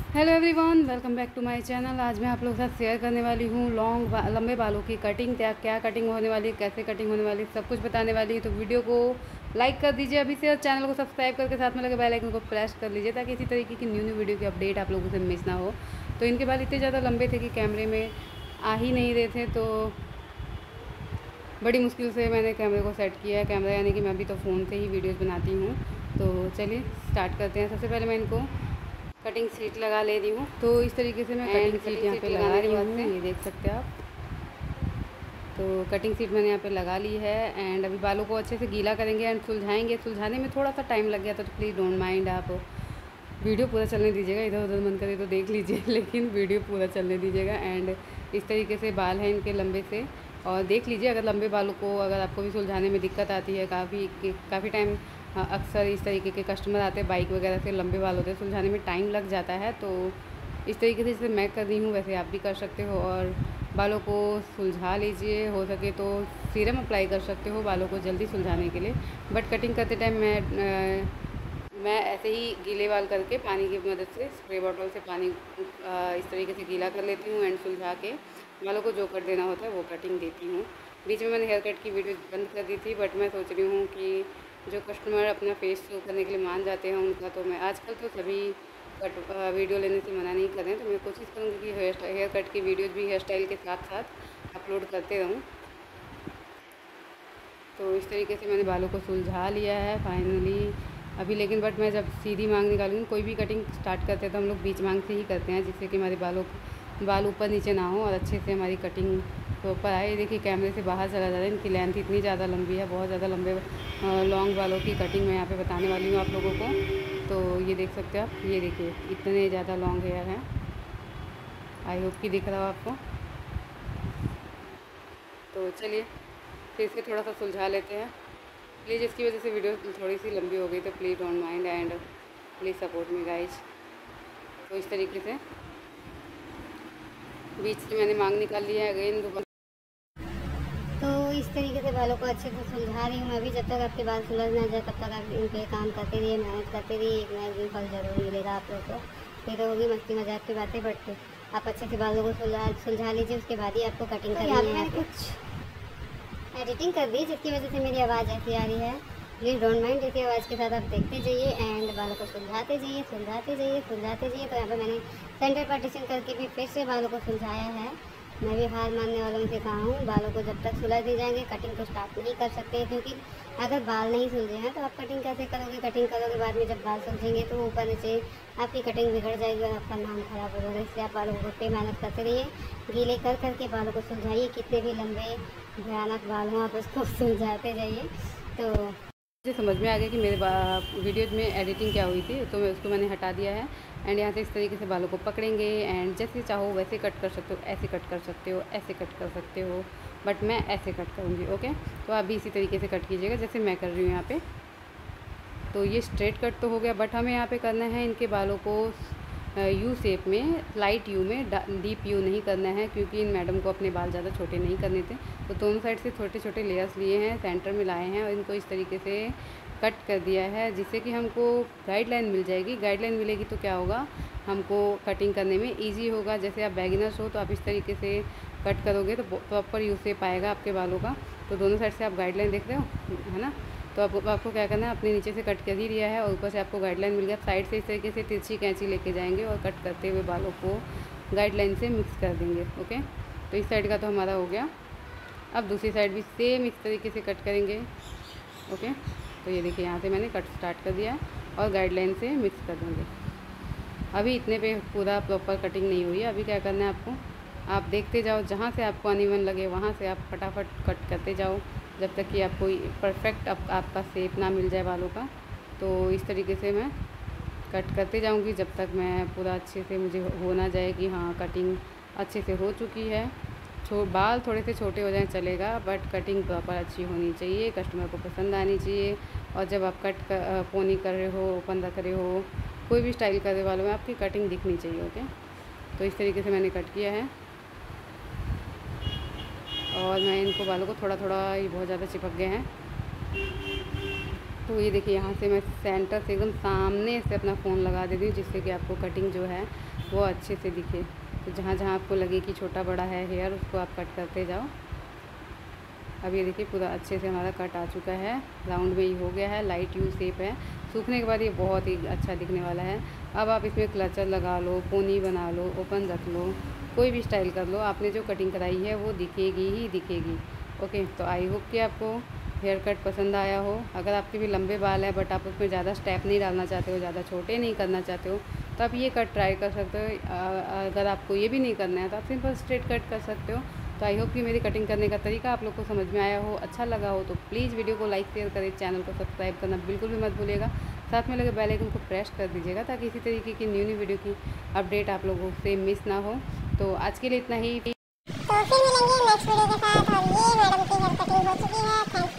Hello everyone, welcome back to my channel. आज मैं आप लोगों के साथ शेयर करने वाली हूँ लंबे बालों की कटिंग। क्या कटिंग होने वाली है, कैसे कटिंग होने वाली है, सब कुछ बताने वाली है। तो वीडियो को लाइक कर दीजिए अभी से, और चैनल को सब्सक्राइब करके साथ में लगे बेल आइकन को प्रेस कर लीजिए, ताकि इसी तरीके की न्यू वीडियो की अपडेट आप लोगों से मिस ना हो। तो इनके बाल इतने ज़्यादा लंबे थे कि कैमरे में आ ही नहीं रहे थे, तो बड़ी मुश्किल से मैंने कैमरे को सेट किया है। कैमरा यानी कि मैं अभी तो फ़ोन से ही वीडियोज़ बनाती हूँ। तो चलिए स्टार्ट करते हैं। सबसे पहले मैं इनको कटिंग सीट लगा ले रही हूँ। तो इस तरीके से मैं कटिंग सीट यहाँ पे लगा रही हूँ, ये देख सकते हैं आप। तो कटिंग सीट मैंने यहाँ पे लगा ली है एंड अभी बालों को अच्छे से गीला करेंगे एंड सुलझाएंगे। सुलझाने में थोड़ा सा टाइम लग गया था, तो प्लीज़ डोंट माइंड, आप वीडियो पूरा चलने दीजिएगा। इधर उधर मन करे तो देख लीजिए लेकिन वीडियो पूरा चलने दीजिएगा। एंड इस तरीके से बाल हैं इनके लंबे से, और देख लीजिए अगर लंबे बालों को अगर आपको भी सुलझाने में दिक्कत आती है। काफ़ी टाइम अक्सर इस तरीके के कस्टमर आते हैं बाइक वगैरह से, लंबे बाल होते हैं, सुलझाने में टाइम लग जाता है। तो इस तरीके से जैसे मैं कर रही हूँ वैसे आप भी कर सकते हो, और बालों को सुलझा लीजिए। हो सके तो सीरम अप्लाई कर सकते हो बालों को जल्दी सुलझाने के लिए। बट कटिंग करते टाइम मैं ऐसे ही गीले बाल करके पानी की मदद से, स्प्रे बॉटल से पानी इस तरीके से गीला कर लेती हूँ एंड सुलझा के बालों को जो कट देना होता है वो कटिंग देती हूँ। बीच में मैंने हेयर कट की वीडियो बंद कर दी थी, बट मैं सोच रही हूँ कि जो कस्टमर अपना फेस शो करने के लिए मान जाते हैं उनका, तो मैं आजकल तो सभी वीडियो लेने से मना नहीं कर रहे हैं। तो मैं कोशिश करूँगी कि हेयर कट की वीडियोज़ भी हेयर स्टाइल के साथ साथ अपलोड करते रहूँ। तो इस तरीके से मैंने बालों को सुलझा लिया है फाइनली अभी। लेकिन बट मैं जब सीधी मांग निकालूँगी, कोई भी कटिंग स्टार्ट करते हैं तो हम लोग बीच मांग से ही करते हैं, जिससे कि हमारे बाल ऊपर नीचे ना हो और अच्छे से हमारी कटिंग प्रॉपर आए। देखिए कैमरे से बाहर चला जा रहा है, इनकी लेंथ इतनी ज़्यादा लंबी है, बहुत ज़्यादा लंबे लॉन्ग बालों की कटिंग मैं यहाँ पे बताने वाली हूँ आप लोगों को। तो ये देख सकते हो आप, ये देखिए इतने ज़्यादा लॉन्ग हेयर हैं। आई होप कि दिख रहा हो आपको। तो चलिए फिर से थोड़ा सा सुलझा लेते हैं। प्लीज़ इसकी वजह से वीडियो थोड़ी सी लंबी हो गई, तो please don't mind and please support me guys. तो इस तरीके से बीच से मैंने मांग निकाल लिया है अगेन दोबारा। तो इस तरीके से बालों को अच्छे से सुलझा रही हूँ मैं भी। जब तक आपके बाल सुलझ ना जाए तब तक आप इन पे काम करते रहिए, मेहनत करते रहिए। एक ना एक दिन फल जरूर मिलेगा आप लोग को। ये तो होगी मस्ती मजाक की बातें, बट आप अच्छे से बालों को सुलझा लीजिए, उसके बाद ही आपको कटिंग करनी है। कुछ एडिटिंग कर दी जिसकी वजह से मेरी आवाज़ ऐसी आ रही है। प्लीज़ डोंट माइंड, इसी आवाज़ के साथ आप देखते जाइए एंड बालों को सुलझाते जाइए, सुलझाते जाइए, सुलझाते जाइए। तो यहाँ पर मैंने सेंटर पार्टीशन करके भी फिर से बालों को सुलझाया है। मैं भी हार मानने वालों में से कहा हूँ, बालों को जब तक सुलझ नहीं जाएंगे कटिंग तो स्टार्ट नहीं कर सकते हैं। क्योंकि अगर बाल नहीं सुलझे हैं तो आप कटिंग कैसे करोगे? कटिंग करोगे बाद में जब बाल सुलझेंगे तो ऊपर नीचे आपकी कटिंग बिगड़ जाएगी और आपका नाम खराब हो जाएगा। इसलिए आप बालों को पे मेहनत करते रहिए, गीले कर करके बालों को सुलझाइए। कितने भी लंबे भयानक बाल हों आप उसको सुलझाते जाइए। तो मुझे समझ में आ गया कि मेरे वीडियोज़ में एडिटिंग क्या हुई थी, तो मैं उसको मैंने हटा दिया है। एंड यहाँ से इस तरीके से बालों को पकड़ेंगे एंड जैसे चाहो वैसे कट कर सकते हो, ऐसे कट कर सकते हो, ऐसे कट कर सकते हो, बट मैं ऐसे कट करूँगी। ओके, तो आप भी इसी तरीके से कट कीजिएगा जैसे मैं कर रही हूँ यहाँ पे। तो ये स्ट्रेट कट तो हो गया, बट हमें यहाँ पे करना है इनके बालों को यू शेप में, लाइट यू में, डीप यू नहीं करना है, क्योंकि इन मैडम को अपने बाल ज़्यादा छोटे नहीं करने थे। तो दोनों साइड से छोटे छोटे लेयर्स लिए हैं, सेंटर में लाए हैं और इनको इस तरीके से कट कर दिया है, जिससे कि हमको गाइडलाइन मिल जाएगी। गाइडलाइन मिलेगी तो क्या होगा, हमको कटिंग करने में ईजी होगा। जैसे आप बैगिनर्स हो तो आप इस तरीके से कट करोगे तो प्रॉपर यू शेप आएगा आपके बालों का। तो दोनों साइड से आप गाइडलाइन देख रहे हो, है ना। तो आपको क्या करना है, अपने नीचे से कट कर ही दिया है और ऊपर से आपको गाइडलाइन मिल गया। साइड से इस तरीके से तिरछी कैंची लेके जाएंगे और कट करते हुए बालों को गाइडलाइन से मिक्स कर देंगे। ओके, तो इस साइड का तो हमारा हो गया। अब दूसरी साइड भी सेम इस तरीके से कट करेंगे। ओके, तो ये देखिए यहाँ से मैंने कट स्टार्ट कर दिया और गाइडलाइन से मिक्स कर देंगे। अभी इतने पे पूरा प्रॉपर कटिंग नहीं हुई है। अभी क्या करना है आपको, आप देखते जाओ, जहाँ से आपको अनइवन लगे वहाँ से आप फटाफट कट करते जाओ, जब तक कि आपको परफेक्ट आपका शेप ना मिल जाए बालों का। तो इस तरीके से मैं कट करते जाऊंगी जब तक मैं पूरा अच्छे से मुझे हो ना जाए कि हाँ कटिंग अच्छे से हो चुकी है। बाल थोड़े से छोटे हो जाएं चलेगा, बट कटिंग प्रॉपर अच्छी होनी चाहिए, कस्टमर को पसंद आनी चाहिए। और जब आप पोनी कर रहे हो, ओपन रख रहे हो, कोई भी स्टाइल करने वालों में आपकी कटिंग दिखनी चाहिए। ओके, तो इस तरीके से मैंने कट किया है और मैं इनको बालों को थोड़ा थोड़ा, ये बहुत ज़्यादा चिपक गए हैं, तो ये देखिए यहाँ से मैं सेंटर से एकदम सामने से अपना फ़ोन लगा देती हूँ, जिससे कि आपको कटिंग जो है वो अच्छे से दिखे। तो जहाँ जहाँ आपको लगे कि छोटा बड़ा है हेयर, उसको आप कट करते जाओ। अब ये देखिए पूरा अच्छे से हमारा कट आ चुका है, राउंड में ही हो गया है, लाइट यू शेप है। सूखने के बाद ये बहुत ही अच्छा दिखने वाला है। अब आप इसमें क्लचर लगा लो, पोनी बना लो, ओपन रख लो, कोई भी स्टाइल कर लो, आपने जो कटिंग कराई है वो दिखेगी ही दिखेगी। ओके, तो आई होप कि आपको हेयर कट पसंद आया हो। अगर आपके भी लंबे बाल है बट आप उसमें ज़्यादा स्टेप नहीं डालना चाहते हो, ज़्यादा छोटे नहीं करना चाहते हो, तो आप ये कट ट्राई कर सकते हो। अगर आपको ये भी नहीं करना है तो आप सिंपल स्ट्रेट कट कर सकते हो। तो आई होप कि मेरी कटिंग करने का तरीका आप लोग को समझ में आया हो, अच्छा लगा हो तो प्लीज़ वीडियो को लाइक शेयर करें, चैनल को सब्सक्राइब करना बिल्कुल भी मत भूलिएगा। साथ में लगे बेल आइकन को प्रेस कर दीजिएगा, ताकि इसी तरीके की न्यू वीडियो की अपडेट आप लोगों से मिस ना हो। तो आज के लिए इतना ही। तो फिर मिलेंगे नेक्स्ट वीडियो के साथ। और ये मैडम की हेयर कटिंग हो चुकी है। थैंक्स।